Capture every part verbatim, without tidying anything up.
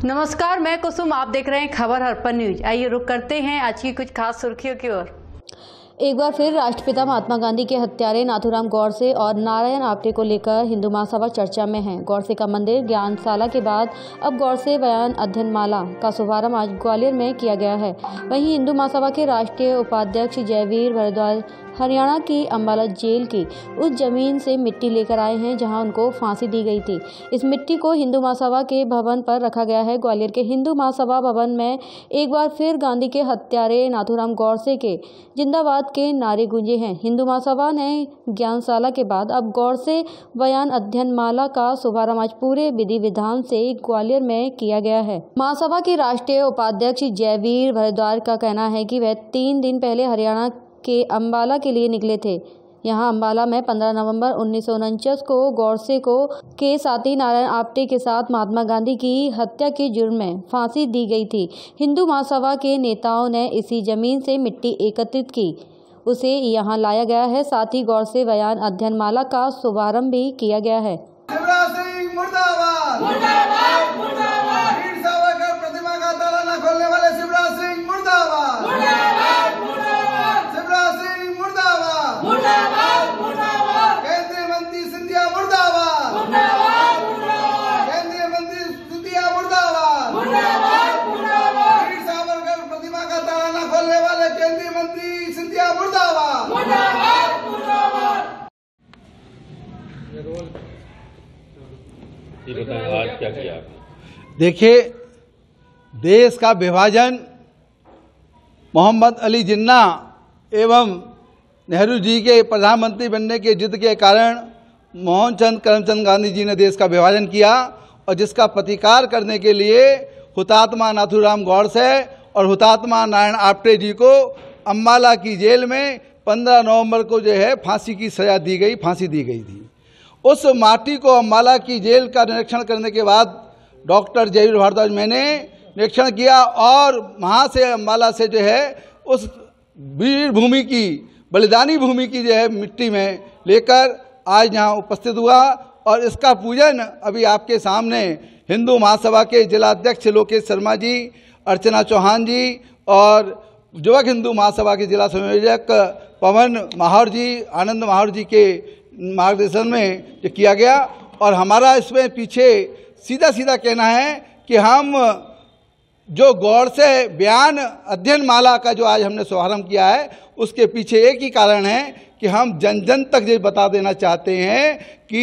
नमस्कार, मैं कुसुम। आप देख रहे हैं खबर हरपन न्यूज। आइए रुक करते हैं आज की कुछ खास सुर्खियों की ओर। एक बार फिर राष्ट्रपिता महात्मा गांधी के हत्यारे नाथूराम गौडसे और नारायण आप्टे को लेकर हिंदू महासभा चर्चा में है। गौडसे का मंदिर ज्ञानशाला के बाद अब गौडसे बयान अध्ययन माला का शुभारंभ आज ग्वालियर में किया गया है। वहीं हिंदू महासभा के राष्ट्रीय उपाध्यक्ष जयवीर भारद्वाज हरियाणा की अम्बाला जेल की उस जमीन से मिट्टी लेकर आए हैं जहां उनको फांसी दी गई थी। इस मिट्टी को हिंदू महासभा के भवन पर रखा गया है। ग्वालियर के हिंदू महासभा भवन में एक बार फिर गांधी के हत्यारे नाथूराम गौडसे के जिंदाबाद के नारे गूंजे हैं। हिंदू महासभा ने ज्ञानशाला के बाद अब गौडसे बयान अध्ययन माला का शुभारंभ आज पूरे विधि विधान से ग्वालियर में किया गया है। महासभा के राष्ट्रीय उपाध्यक्ष जयवीर भारद्वाज का कहना है कि वह तीन दिन पहले हरियाणा के अम्बाला के लिए निकले थे। यहाँ अम्बाला में पंद्रह नवंबर उन्नीस सौ उनचास को गौडसे को के साथी नारायण आप्टे के साथ महात्मा गांधी की हत्या के जुर्म में फांसी दी गई थी। हिंदू महासभा के नेताओं ने इसी जमीन से मिट्टी एकत्रित की, उसे यहाँ लाया गया है। साथ ही गौडसे बयान अध्ययन माला का शुभारंभ भी किया गया है। शिवराज सिंह मुर्दाबाद, मुर्दाबाद, मुर्दाबाद। वीर सावरकर प्रतिमा का ताला न खोलने वाले शिवराज सिंह मुर्दाबाद, मुर्दाबाद, मुर्दाबाद। शिवराज सिंह मुर्दाबाद, मुर्दाबाद, मुर्दाबाद। केंद्रीय मंत्री सिंधिया मुर्दाबाद, मुर्दाबाद, मुर्दाबाद। केंद्रीय मंत्री सिंधिया मुर्दाबाद, मुर्दाबाद, मुर्दाबाद। वीर सावरकर प्रतिमा का ताला न खोलने वाले केंद्रीय मंत्री सिंधिया मुर्दाबाद, मुर्दाबाद, मुर्दाबाद। आज क्या किया? देखिए, देश का विभाजन मोहम्मद अली जिन्ना एवं नेहरू जी के प्रधानमंत्री बनने के जिद के कारण मोहनचंद करमचंद गांधी जी ने देश का विभाजन किया और जिसका प्रतिकार करने के लिए हुतात्मा नाथूराम गौडसे और हुतात्मा नारायण आप्टे जी को अम्बाला की जेल में पंद्रह नवंबर को जो है फांसी की सजा दी गई फांसी दी गई थी। उस माटी को अम्बाला की जेल का निरीक्षण करने के बाद डॉक्टर जयवीर भारद्वाज मैंने निरीक्षण किया और वहाँ से अम्बाला से जो है उस वीर भूमि की बलिदानी भूमि की जो है मिट्टी में लेकर आज यहाँ उपस्थित हुआ और इसका पूजन अभी आपके सामने हिंदू महासभा के जिलाध्यक्ष लोकेश शर्मा जी, अर्चना चौहान जी और युवक हिंदू महासभा के जिला संयोजक पवन माहौर जी, आनंद माहौर जी के मार्गदर्शन में जो किया गया। और हमारा इसमें पीछे सीधा सीधा कहना है कि हम जो गौडसे बयान अध्ययन माला का जो आज हमने शुभारंभ किया है उसके पीछे एक ही कारण है कि हम जन जन तक ये बता देना चाहते हैं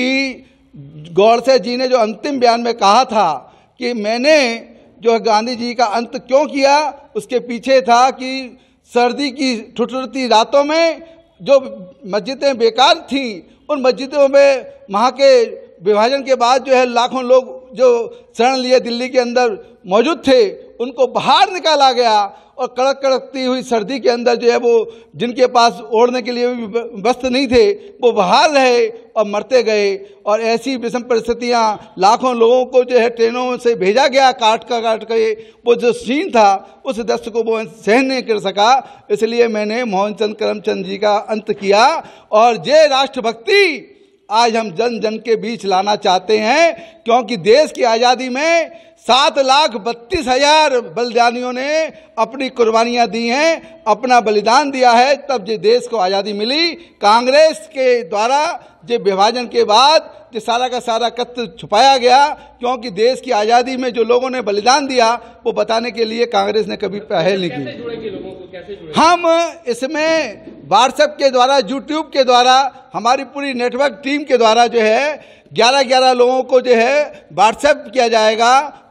कि गौडसे जी ने जो अंतिम बयान में कहा था कि मैंने जो गांधी जी का अंत क्यों किया, उसके पीछे था कि सर्दी की ठुठुरती रातों में जो मस्जिदें बेकार थीं उन मस्जिदों में वहाँ के विभाजन के बाद जो है लाखों लोग जो शरण लिए दिल्ली के अंदर मौजूद थे उनको बाहर निकाला गया और कड़क कड़कती हुई सर्दी के अंदर जो है वो जिनके पास ओढ़ने के लिए भी वस्त्र नहीं थे वो बाहर रहे और मरते गए। और ऐसी विषम परिस्थितियाँ लाखों लोगों को जो है ट्रेनों से भेजा गया काट का काट के, वो जो सीन था उस दृश्य को वो सहन नहीं कर सका, इसलिए मैंने मोहनचंद करमचंद जी का अंत किया। और ये राष्ट्रभक्ति आज हम जन जन के बीच लाना चाहते हैं क्योंकि देश की आज़ादी में सात लाख बत्तीस हजार बलिदानियों ने अपनी कुर्बानियां दी हैं, अपना बलिदान दिया है, तब ये देश को आज़ादी मिली। कांग्रेस के द्वारा ये विभाजन के बाद ये सारा का सारा कत्ल छुपाया गया क्योंकि देश की आज़ादी में जो लोगों ने बलिदान दिया वो बताने के लिए कांग्रेस ने कभी पहल नहीं की। हम इसमें व्हाट्सएप के द्वारा, यूट्यूब के द्वारा, हमारी पूरी नेटवर्क टीम के द्वारा जो है ग्यारह ग्यारह लोगों को जो है व्हाट्सएप किया जाएगा